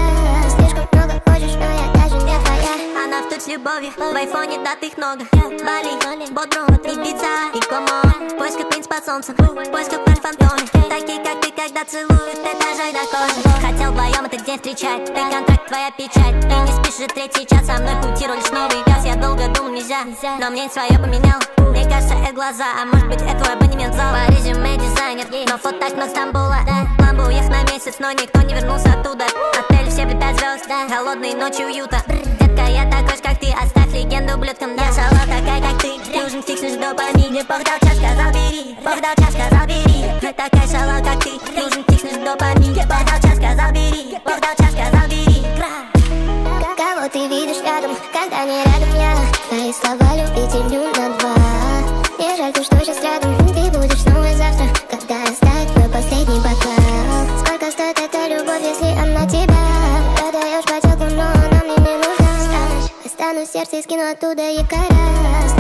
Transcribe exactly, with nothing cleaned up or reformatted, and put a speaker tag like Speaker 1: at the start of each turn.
Speaker 1: Слишком много хочешь, но я даже не твоя.
Speaker 2: Она в тут с любовью, в айфоне датых много. Бали, Бодрум, Ибица и Комо. В поисках принц под солнцем, в поисках пар фантоме. Такие как ты, когда целуют этажей до кожи. Хотел вдвоем этот день встречать. Ты контракт, твоя печать. Ты не спишь же третий час, со мной пути ролишь новый газ. Я долго думал, нельзя, но мне свое поменял. Мне кажется, это глаза, а может быть это твой абонемент в зал. По резюме дизайнер, но фото так много Стамбула. Ламбу уехал на месяц, но никто не вернулся оттуда. Отель все при пять звезд, голодные ночи уюта. Детка, я такой же, как ты, оставь легенду ублюдкам. Я шала такая, как ты, нужен фиксишь допамин. Мне Бог дал час, сказал бери, Бог дал час, сказал бери. Я такая шала, как ты, нужен фиксишь допамин. Мне Бог дал час, сказал бери, Бог дал час, сказал бери.
Speaker 1: Кого ты видишь рядом, когда не рядом я? Твои слова любви делю на два. Мне жаль, то, что сейчас рядом. Ты будешь снова завтра, когда оставит твой последний бокал. Сколько стоит эта любовь, если она тебя продаешь по теку, но она мне не нужна. Останусь в сердце и скину оттуда якоря.